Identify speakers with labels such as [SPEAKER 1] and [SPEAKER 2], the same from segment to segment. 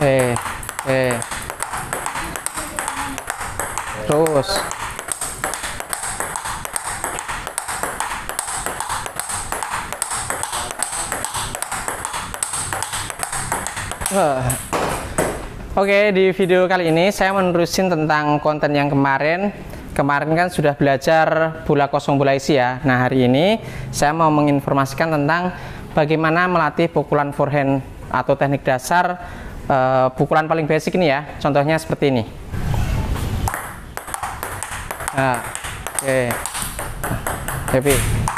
[SPEAKER 1] Oke. Terus. Oke, di video kali ini saya menerusin tentang konten yang kemarin. Kemarin kan sudah belajar bola kosong bola isi ya. Nah, hari ini saya mau menginformasikan tentang bagaimana melatih pukulan forehand atau teknik dasar pukulan paling basic ini ya. Contohnya seperti ini. Nah, oke. Happy.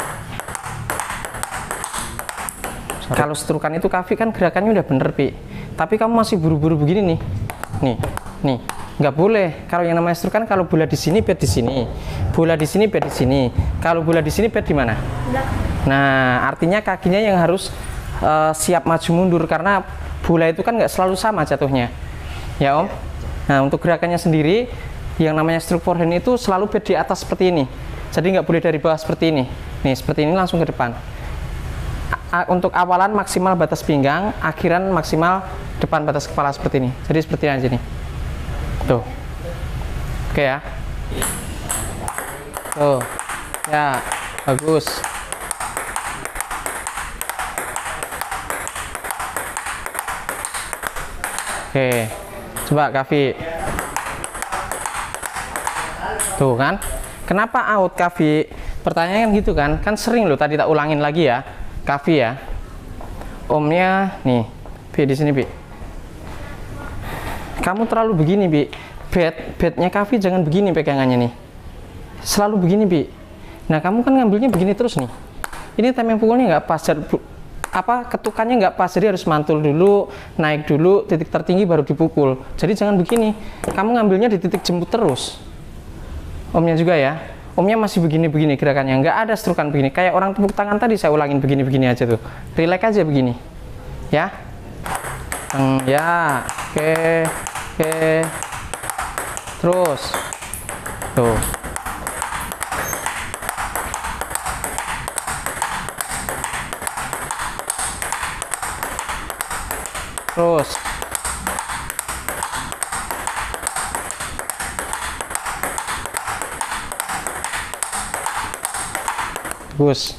[SPEAKER 1] Kalau setrukan itu Kavi kan gerakannya udah bener, Pi. Tapi kamu masih buru-buru begini nih. Nih. Nggak boleh. Kalau yang namanya strukan, kalau bola di sini, bat di sini. Bola di sini, bat di sini. Kalau bola di sini, bat di mana? Nah, artinya kakinya yang harus siap maju mundur karena bola itu kan nggak selalu sama jatuhnya. Ya, Om. Nah, untuk gerakannya sendiri, yang namanya stroke forehand itu selalu bat di atas seperti ini. Jadi nggak boleh dari bawah seperti ini. Nih, seperti ini langsung ke depan. Untuk awalan maksimal batas pinggang, akhiran maksimal depan batas kepala seperti ini. Jadi seperti ini aja nih. Tuh. Oke ya. Tuh. Ya, bagus. Oke. Coba Kavi. Tuh kan. Kenapa out Kavi? Pertanyaan gitu kan. Kan sering loh, tadi tak ulangin lagi ya. Kavi ya, omnya nih, Bi di sini Bi. Kamu terlalu begini Bi, bednya Kavi jangan begini pegangannya nih, selalu begini Bi. Nah kamu kan ngambilnya begini terus nih. Ini timing pukulnya nggak pas, ketukannya nggak pas, jadi harus mantul dulu, naik dulu, titik tertinggi baru dipukul. Jadi jangan begini, kamu ngambilnya di titik jemput terus. Omnya juga ya. Omnya masih begini-begini gerakannya, nggak ada strukan begini. Kayak orang tepuk tangan tadi saya ulangin begini-begini aja tuh. Relax aja begini, ya. Ya, oke. Terus, tuh. Terus. Bagus.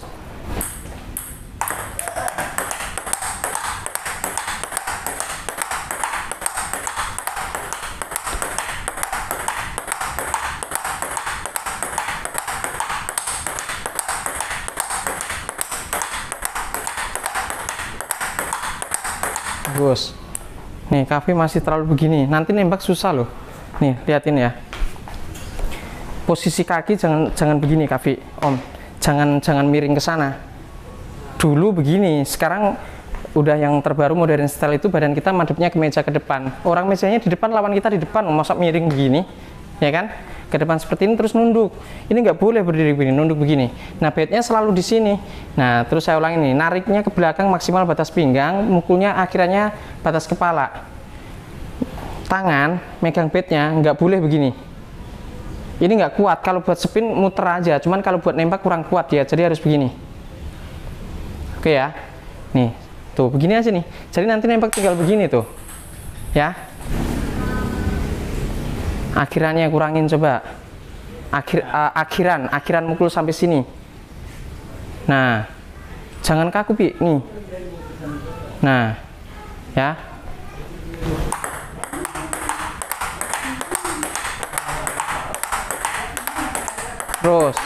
[SPEAKER 1] Bagus. Nih, Kavi masih terlalu begini. Nanti nembak susah loh. Nih, liatin ya. Posisi kaki jangan begini, Kavi. Om. Jangan miring ke sana. Dulu begini, sekarang udah yang terbaru modern style itu badan kita madepnya ke meja ke depan. Orang mejanya di depan, lawan kita di depan, masa miring begini, ya kan? Ke depan seperti ini terus nunduk. Ini nggak boleh berdiri begini, nunduk begini. Nah, bednya selalu di sini. Nah, terus saya ulangi nih, nariknya ke belakang maksimal batas pinggang, mukulnya akhirannya batas kepala. Tangan megang bednya nggak boleh begini. Ini nggak kuat, kalau buat spin muter aja, cuman kalau buat nembak kurang kuat ya, jadi harus begini. Oke ya, nih, tuh begini aja nih, jadi nanti nembak tinggal begini tuh, ya. Akhirannya kurangin coba, akhiran mukul sampai sini. Nah, jangan kaku Pi, nih. Nah, ya. Terus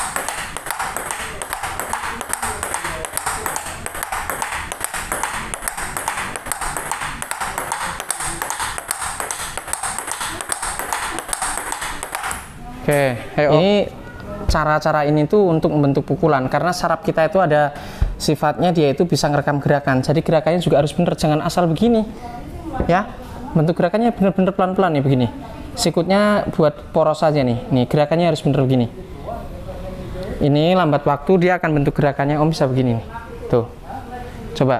[SPEAKER 1] oke, ini cara-cara ini tuh untuk membentuk pukulan karena saraf kita itu ada sifatnya dia itu bisa ngerekam gerakan. Jadi gerakannya juga harus bener, jangan asal begini. Ya, bentuk gerakannya bener-bener pelan-pelan nih begini. Sikutnya buat poros aja nih. Nih gerakannya harus bener begini. Ini lambat waktu dia akan bentuk gerakannya. Om bisa begini nih. Tuh. Coba.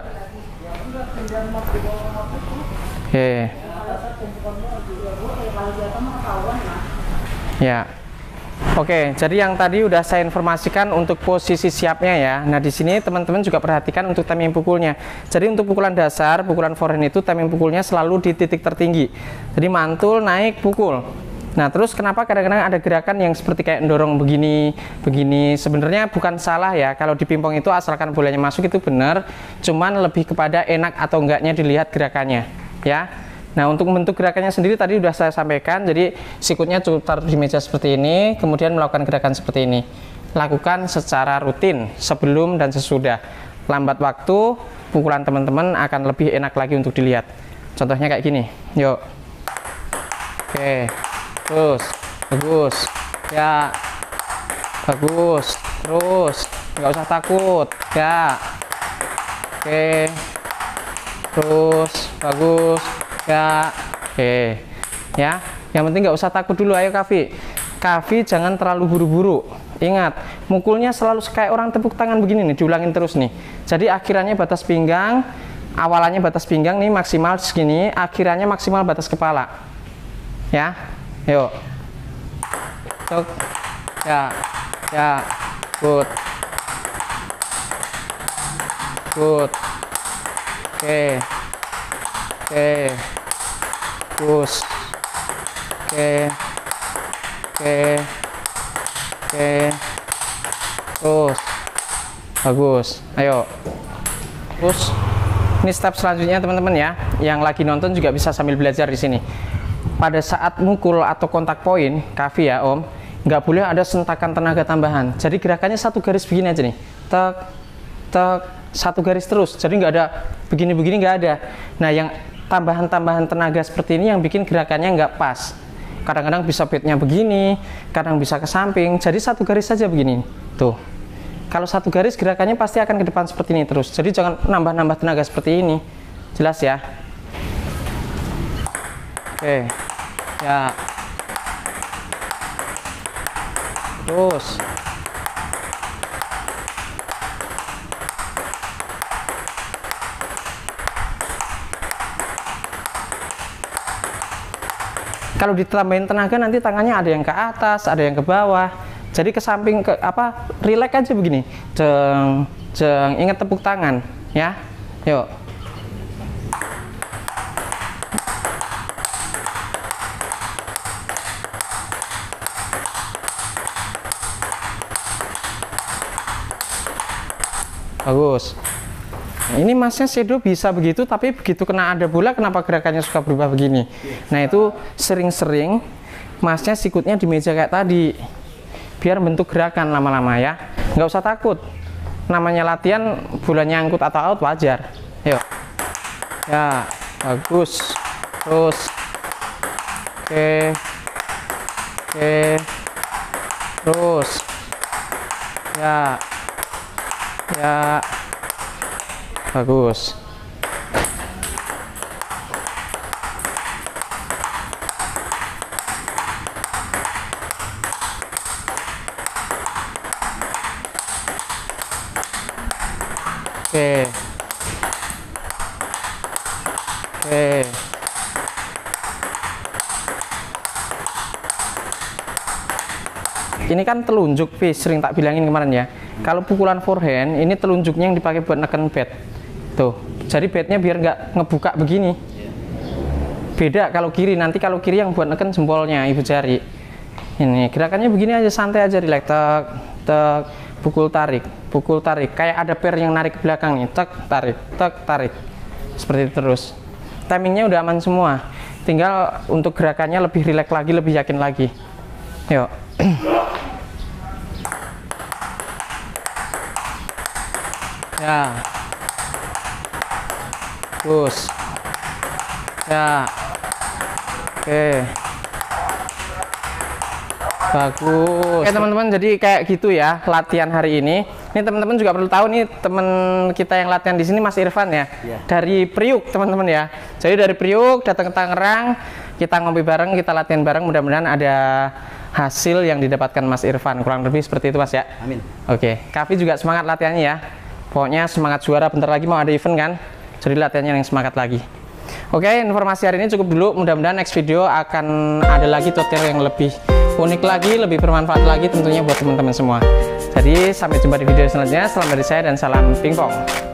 [SPEAKER 1] Oke. Ya. Oke, jadi yang tadi udah saya informasikan untuk posisi siapnya ya. Nah, di sini teman-teman juga perhatikan untuk timing pukulnya. Jadi untuk pukulan dasar, pukulan forehand itu timing pukulnya selalu di titik tertinggi. Jadi mantul, naik, pukul. Nah, terus kenapa kadang-kadang ada gerakan yang seperti kayak mendorong begini, begini. Sebenarnya bukan salah ya. Kalau di pingpong itu asalkan bolanya masuk itu benar. Cuman lebih kepada enak atau enggaknya dilihat gerakannya, ya. Nah, untuk membentuk gerakannya sendiri tadi sudah saya sampaikan. Jadi sikutnya cukup taruh di meja seperti ini, kemudian melakukan gerakan seperti ini. Lakukan secara rutin sebelum dan sesudah. Lambat waktu, pukulan teman-teman akan lebih enak lagi untuk dilihat. Contohnya kayak gini. Yuk. Oke. Terus. Bagus. Ya. Bagus. Terus. Nggak usah takut. Ya. Oke. Terus. Bagus. Ya, oke, ya. Yang penting nggak usah takut dulu. Ayo Kavi, Kavi jangan terlalu buru-buru. Ingat, mukulnya selalu kayak orang tepuk tangan begini nih, diulangin terus nih. Jadi akhirannya batas pinggang, awalannya batas pinggang nih maksimal segini, akhirannya maksimal batas kepala. Ya, yuk. Tuk. Ya, ya, good, good. Oke, oke. Push. Oke. Terus. Bagus. Ayo. Push. Ini step selanjutnya teman-teman ya. Yang lagi nonton juga bisa sambil belajar di sini. Pada saat mukul atau kontak poin, Kavi ya Om, nggak boleh ada sentakan tenaga tambahan. Jadi gerakannya satu garis begini aja nih. Tek, tek, satu garis terus. Jadi nggak ada begini-begini, nggak ada. Nah, yang tambahan-tambahan tenaga seperti ini yang bikin gerakannya nggak pas. Kadang-kadang bisa bednya begini, kadang bisa ke samping. Jadi satu garis saja begini. Tuh. Kalau satu garis gerakannya pasti akan ke depan seperti ini terus. Jadi jangan nambah-nambah tenaga seperti ini. Jelas ya? Oke. Ya. Terus. Kalau ditambahin tenaga nanti tangannya ada yang ke atas, ada yang ke bawah. Jadi ke samping, ke apa? Relax aja begini. Jeng, jeng. Ingat tepuk tangan, ya. Yuk. Bagus. Nah, ini masnya shadow bisa begitu, tapi begitu kena ada bola, kenapa gerakannya suka berubah begini? Nah, itu sering-sering masnya sikutnya di meja kayak tadi, biar bentuk gerakan lama-lama ya. Nggak usah takut, namanya latihan, bola nyangkut atau out wajar. Yuk, ya, bagus. Terus, oke, oke, terus, ya, ya. Bagus. Oke. Oke. Ini kan telunjuk, sering tak bilangin kemarin ya. Kalau pukulan forehand, ini telunjuknya yang dipakai buat neken bat. Tuh, jadi bednya biar nggak ngebuka begini. Beda kalau kiri, nanti kalau kiri yang buat neken jempolnya, ibu jari. Ini gerakannya begini aja, santai aja, relax. Tek, tek, pukul tarik. Kayak ada pair yang narik ke belakang nih. Tek, tarik. Seperti itu terus. Timingnya udah aman semua. Tinggal untuk gerakannya lebih relax lagi, lebih yakin lagi. Yuk. Ya. Bagus. Ya. Oke. Bagus. Oke teman-teman, jadi kayak gitu ya latihan hari ini. Ini teman-teman juga perlu tahu nih, teman kita yang latihan di sini Mas Irfan ya. Dari Priuk teman-teman ya. Jadi dari Priuk datang ke Tangerang, kita ngopi bareng, kita latihan bareng. Mudah-mudahan ada hasil yang didapatkan Mas Irfan. Kurang lebih seperti itu Mas ya.
[SPEAKER 2] Amin.
[SPEAKER 1] Oke, Kavi juga semangat latihannya ya. Pokoknya semangat juara, bentar lagi mau ada event kan. Jadi latihannya yang semangat lagi. Oke, informasi hari ini cukup dulu. Mudah-mudahan next video akan ada lagi tutorial yang lebih unik lagi, lebih bermanfaat lagi tentunya buat teman-teman semua. Jadi sampai jumpa di video selanjutnya. Salam dari saya dan salam pingpong.